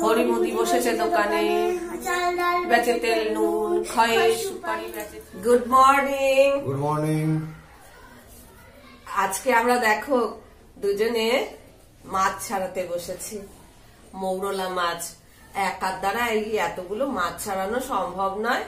হরিমুদি বসেছে দোকানে, বেচে তেল নুন খয়ে সুপারি বেচে। Good morning. Good morning. আজকে আমরা দেখো দুজনে মাছ ছাড়াতে বসেছি, মৌরলা মাছ। একার দ্বারা এই এতগুলো মাছ ছাড়ানো সম্ভব নয়,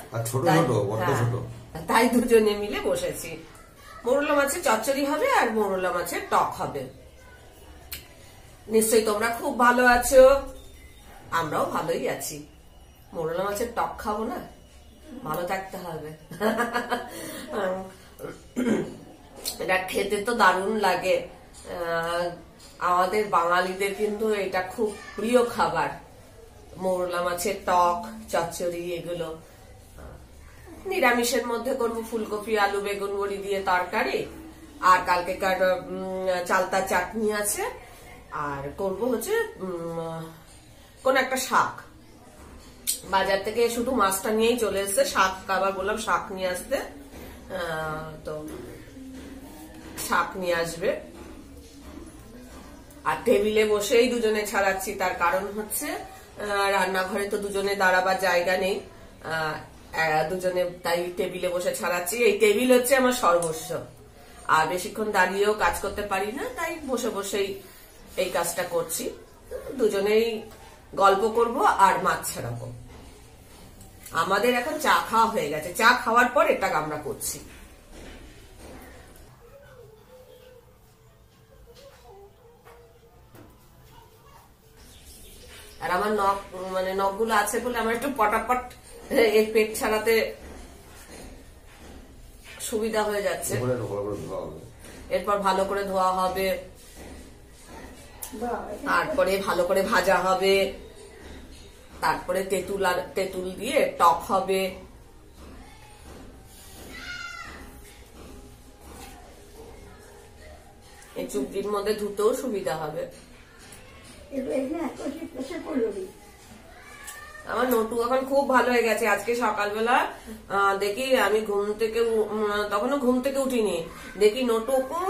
তাই দুজনে মিলে বসেছি। মৌরলা মাছের চচ্চড়ি হবে আর মৌরলা মাছের টক হবে। নিশ্চয়ই তোমরা খুব ভালো আছো, আমরাও ভালোই আছি। মৌরলা মাছের টক খাবো না, ভালো থাকতে হবে। এটা খেতে তো দারুণ লাগে, আমাদের বাঙালিদের কিন্তু এটা খুব প্রিয় খাবার। মৌরলা মাছের টক চচ্চড়ি এগুলো। নিরামিষের মধ্যে করবো ফুলকপি আলু বেগুন বড়ি দিয়ে তরকারি, আর কালকেকার চালতা চাটনি আছে, আর করব হচ্ছে কোন একটা শাক। বাজার থেকে শুধু মাছটা নিয়েই চলে এসছে, শাক আবার বললাম শাক নিয়ে আসতে, তো শাক নিয়ে আসবে। আর টেবিলে বসেই দুজনে ছাড়াচ্ছি, তার কারণ হচ্ছে রান্নাঘরে তো দুজনে দাঁড়াবার জায়গা নেই, দুজনে তাই টেবিলে বসে ছাড়াচ্ছি। এই টেবিল হচ্ছে আমার সর্বস্ব, আর বেশিক্ষণ দাঁড়িয়েও কাজ করতে পারি না, তাই বসে বসেই এই কাজটা করছি। দুজনেই গল্প করব আর মাছ ছাড়াবো। আমাদের এখন চা খাওয়া হয়ে গেছে, চা খাওয়ার পর এটা আমরা করছি। আর আমার নখ মানে নখগুলো আছে বলে আমার একটু পটাপট এই পেট ছাড়াতে সুবিধা হয়ে যাচ্ছে। এরপর ভালো করে ধোয়া হবে, তারপরে ভালো করে ভাজা হবে, তারপরে তেঁতুল দিয়ে টক হবে। এই চুপড়ির মধ্যে ধুতেও সুবিধা হবে। আমার নটু এখন খুব ভালো হয়ে গেছে। আজকে সকালবেলা দেখি আমি তখনও ঘুম থেকে উঠিনি, দেখি নটু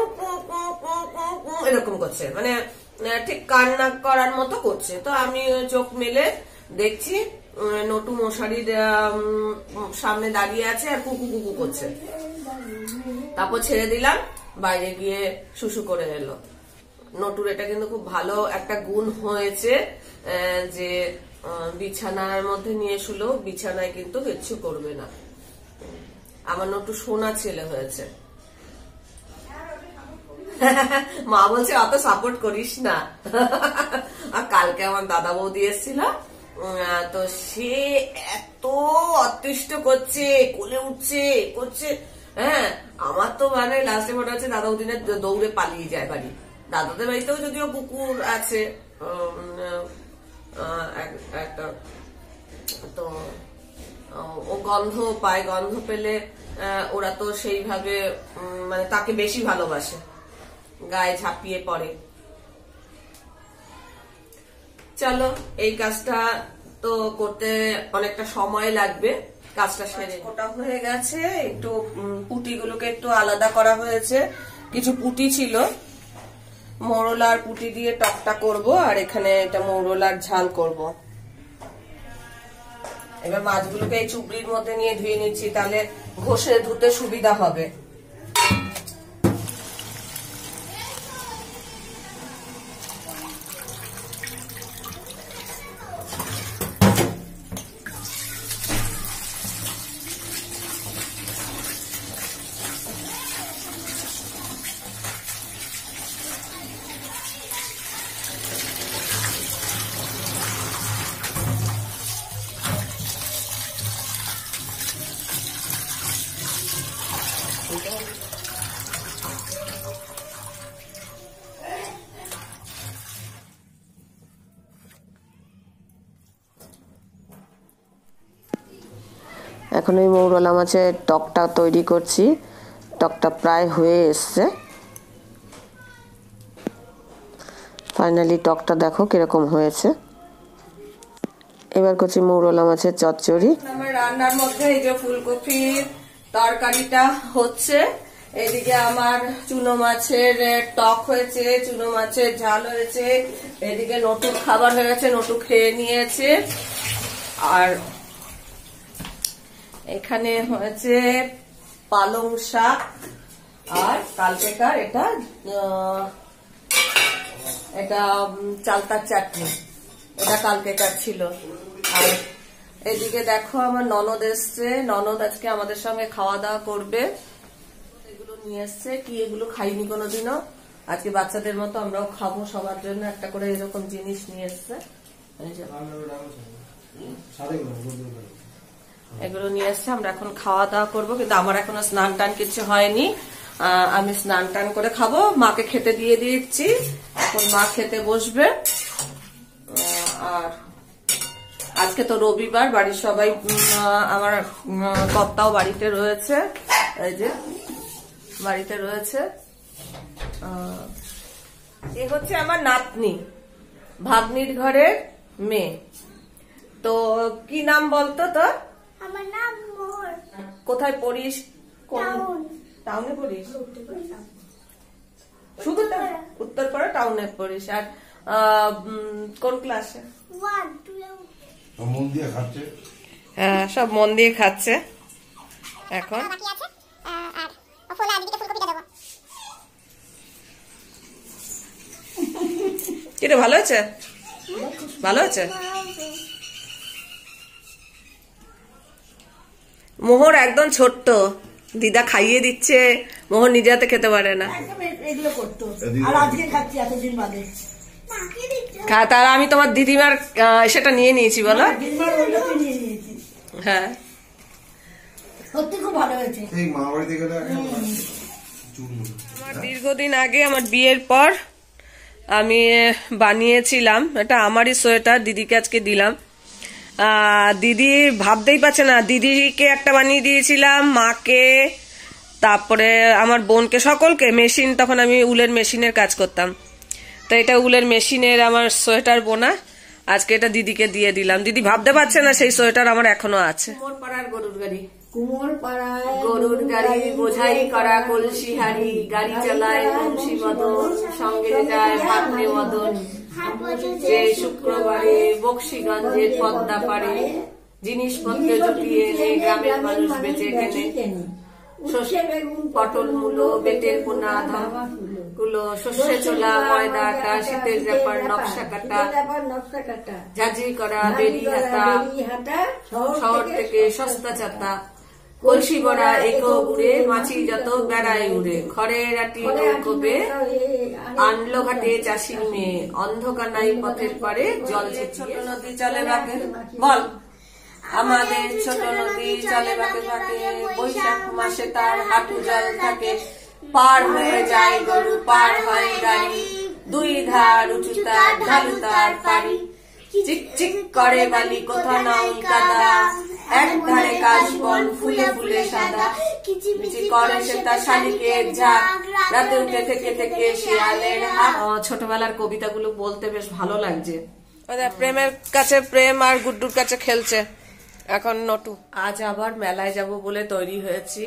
এরকম করছে, মানে ঠিক কান্না করার মতো করছে। তো আমি চোখ মেলে দেখছি নটু মশারির সামনে দাঁড়িয়ে আছে আর কুকু কুকু করছে। তারপর ছেড়ে দিলাম, বাইরে গিয়ে শুশু করে এলো। নটুর এটা কিন্তু খুব ভালো একটা গুণ হয়েছে যে বিছানার মধ্যে নিয়ে শুলো, বিছানায় কিন্তু কিচ্ছু করবে না। আমার নটু সোনা ছেলে হয়েছে। মা বলছে অত সাপোর্ট করিস না। আর কালকে আমার দাদা বৌদি এসেছিল, তো সে এত অতিষ্ঠ করছে, কোলে উঠছে করছে। হ্যাঁ, আমার তো মানে লাস্টে মনে হচ্ছে দাদা বৌদিনের দৌড়ে পালিয়ে যায় বাড়ি। দাদাদের বাড়িতেও যদিও কুকুর আছে একটা, তো ও গন্ধ পায়, গন্ধ পেলে ওরা তো সেইভাবে মানে তাকে বেশি ভালোবাসে, গায়ে ঝাঁপিয়ে পড়ে। চলো, এই কাজটা তো করতে অনেকটা সময় লাগবে। কাজটা সেরে ওটা হয়ে গেছে, একটু পুঁটিগুলোকে একটু আলাদা করা হয়েছে। কিছু পুঁটি ছিল, মৌরলার পুঁটি দিয়ে টকটা করব, আর এখানে এটা মৌরলার ঝাল করব। এবার মাছগুলোকে এই চুবড়ির মধ্যে নিয়ে ধুয়ে নিচ্ছি, তাহলে ঘষে ধুতে সুবিধা হবে। এখন এই মৌরলা মাছের টকটা তৈরি করছি। টকটা প্রায় হয়ে এসছে। ফাইনালি টকটা দেখো কিরকম হয়েছে। এবার করছি মৌরলা মাছের চচ্চড়ি। আমার রান্নার মধ্যে এই যে ফুলকপির তরকারিটা হচ্ছে, এদিকে আমার চুনো মাছের টক হয়েছে, চুনো মাছের ঝাল হয়েছে, এদিকে নটুর খাবার হয়ে গেছে, নটু খেয়ে নিয়েছে। আর এখানে হয়েছে পালং শাক আর কালকেকার এটা চালতার চাটনি, এটা কালকেকার ছিল। আর এদিকে দেখো আমার ননদ এসছে, ননদ আজকে আমাদের সঙ্গে খাওয়া দাওয়া করবে। এগুলো নিয়ে এসছে, কি এগুলো খাইনি কোনোদিনও, আজকে বাচ্চাদের মতো আমরাও খাবো, সবার জন্য একটা করে এরকম জিনিস নিয়ে এসছে। এগুলো নিয়ে এসছে, আমরা এখন খাওয়া দাওয়া করবো, কিন্তু আমার এখনো স্নান টান কিছু হয়নি। আমি স্নান টান করে খাবো, মাকে খেতে দিয়ে দিচ্ছি, এখন মা খেতে বসবে। আর আজকে তো রবিবার, বাড়ির সবাই, আমার কর্তাও বাড়িতে রয়েছে, এই যে বাড়িতে রয়েছে। এ হচ্ছে আমার নাতনি, ভাগ্নির ঘরের মেয়ে। তো কি নাম বলতো তোর? আমার নাম মোহর। কোথায় পড়িস? টাউনে পড়িস? শুধু উত্তরপাড়া টাউনে পড়িস। আর কোন ক্লাসে? মন দিয়ে খাচ্ছে। হ্যাঁ, সব মন দিয়ে খাচ্ছে এখন। কিরে, ভালো হয়েছে? ভালো হয়েছে? মোহর একদম ছোট্ট, দিদা খাইয়ে দিচ্ছে, মোহর নিজে হাতে খেতে পারে না। এগুলো করতো, আর আজকে খাচ্ছি এতদিন বাদে। তারা আমি তোমার দিদিমার সেটা নিয়ে নিয়েছি, বলো। হ্যাঁ, সত্যি খুব ভালো হয়েছে। আমার দীর্ঘদিন আগে, আমার বিয়ের পর আমি বানিয়েছিলাম, এটা আমারই সোয়েটার, দিদিকে আজকে দিলাম। দিদি ভাবতেই পারছে না, দিদিকে একটা বানিয়ে দিয়েছিলাম, মাকে, তারপরে আমার বোনকে, সকলকে। মেশিন, তখন আমি উলের মেশিনের কাজ করতাম, তো এটা উলের মেশিনের আমার সোয়েটার বোনা। আজকে এটা দিদিকে দিয়ে দিলাম। দিদি ভাবতে পারছে না সেই সোয়েটার আমার এখনো আছে। কুমোরপাড়ার গরুর গাড়ি, কুমোরপাড়ায় গরুর গাড়ি, বোঝাই করা কলসি হাড়ি, গাড়ি চালায় বংশী মদন, সঙ্গে যায় ভাগ্নে মদন, যে শুক্রবারে বক্সিগঞ্জের পদ্মা পারে, জিনিসপত্র জুটিয়ে এনে গ্রামের মানুষ বেঁচে কেনে, পটল মূলো বেতের পোনা গুলো, শস্যে চোলা ময়দা আটা, শীতের ব্যাপার নকশা কাটা, ঝাঁঝি করা বেরি হাতা, শহর থেকে সস্তা চাতা, কলসি বড়া এগো উড়ে, মাছি যত বেড়ায় উড়ে, খড়ের আটি নৌকোবে আনলো ঘাটে চাষির মেয়ে, অন্ধকানাই পথের পারে জল ছেঁচিয়ে নদী চলে বাঁকে। বল, আমাদের ছোট নদী চলে বাঁকে বাঁকে, বৈশাখ মাসে তার হাঁটু জল থাকে, পার হয়ে যায় গরু, পার হয় গাড়ি, দুই ধার উঁচু তার ঢালু তার পারি, চিক চিক করে বালি কোথা নাও কাদা, এক ধারে কাশবন ফুলে ফুলে সাদা, কিচিমিচি করে সে তার শালিকের ঝাঁক, রাতে উঠে থেকে থেকে শিয়ালের হাত। ছোটবেলার কবিতাগুলো বলতে বেশ ভালো লাগছে। প্রেমের কাছে প্রেম আর গুড্ডুর কাছে খেলছে এখন নটু। আজ আবার মেলায় যাব বলে তৈরি হয়েছি,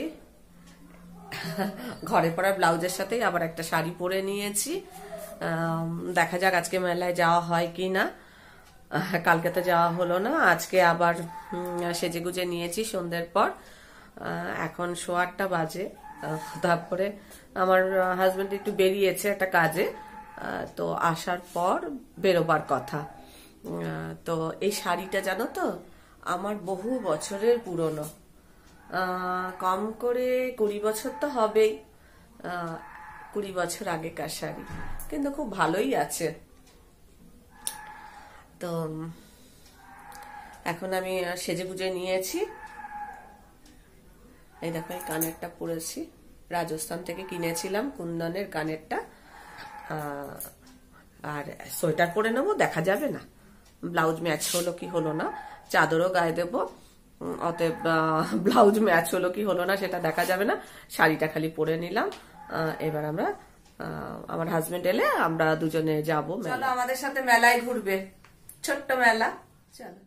ঘরে পরা ব্লাউজের সাথেই আবার একটা শাড়ি পরে নিয়েছি। দেখা যাক আজকে মেলায় যাওয়া হয় কি না। কালকে তো যাওয়া হলো না, আজকে আবার সেজে গুজে নিয়েছি সন্ধ্যের পর। এখন 8:15 বাজে। তারপরে আমার হাজবেন্ড একটু বেরিয়েছে একটা কাজে, তো আসার পর বেরোবার কথা। তো এই শাড়িটা জানো তো আমার বহু বছরের পুরনো, কম করে 20 বছর তো হবেই, 20 বছর আগেকার শাড়ি, কিন্তু খুব ভালোই আছে। তো এখন আমি সেজে গুজে নিয়েছি, এই দেখো এই কানেরটা পরেছি, রাজস্থান থেকে কিনেছিলাম কুন্দনের কানেরটা। আর সোয়েটার পরে নেবো, দেখা যাবে না ব্লাউজ ম্যাচ হলো কি হলো না, চাদরও গায়ে দেবো, অতএব ব্লাউজ ম্যাচ হলো কি হলো না সেটা দেখা যাবে না। শাড়িটা খালি পরে নিলাম। এবার আমরা, আমার হাজবেন্ড এলে আমরা দুজনে যাবো। চলো আমাদের সাথে মেলায় ঘুরবে, ছোট্ট মেলা, চলো।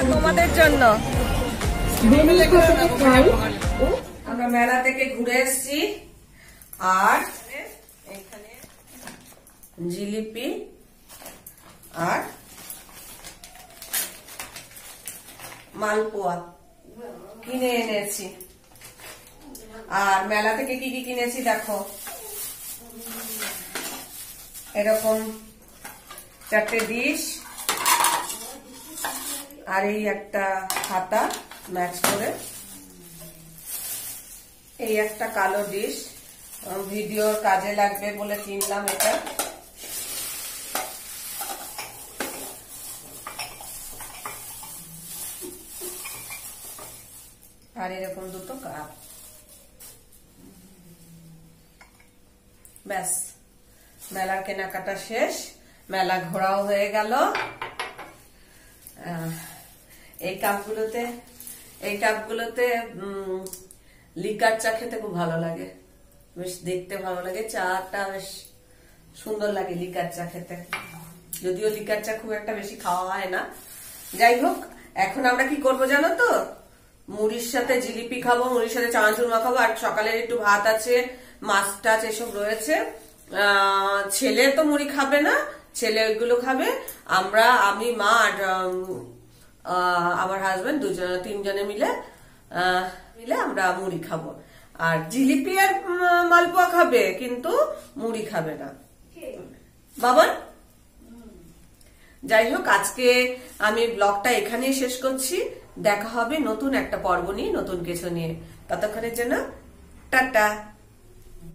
তোমাদের জন্য আমরা মেলা থেকে ঘুরে এসেছি আর এখানে জিলিপি আর মালপোয়া কিনে এনেছি। আর মেলা থেকে কি কি কিনেছি দেখো, এরকম 4টে ডিশ আর এই একটা খাতা ম্যাচ করে, এই একটা কালো ডিশ ভিডিওর কাজে লাগবে বলে কিনলাম এটা। আর এরকম 2টো কাপ। ব্যাস, মেলার কেনাকাটা শেষ, মেলা ঘোরাও হয়ে গেল। এই কাপগুলোতে লিকার চা খেতে খুব ভালো লাগে, বেশ দেখতে ভালো লাগে, চাটা বেশ সুন্দর লাগে লিকার চা খেতে, যদিও লিকার চা খুব একটা বেশি খাওয়া হয় না। যাই হোক, এখন আমরা কি করবো জানো তো, মুড়ির সাথে জিলিপি খাবো, মুড়ির সাথে চানাচুর মাখাবো, আর সকালের একটু ভাত আছে, মাছ টাছ এসব রয়েছে। ছেলে তো মুড়ি খাবে না, ছেলে ওইগুলো খাবে, আমি মা আর আমার হাজবেন্ড 3জনে মিলে আমরা মুড়ি খাবো। আর জিলিপি আর মালপোয়া খাবে, কিন্তু মুড়ি খাবে না বাবা। যাই হোক, আজকে আমি ব্লগটা এখানেই শেষ করছি। দেখা হবে নতুন একটা পর্ব নিয়ে, নতুন কিছু নিয়ে। ততক্ষণের জন্য টাটা।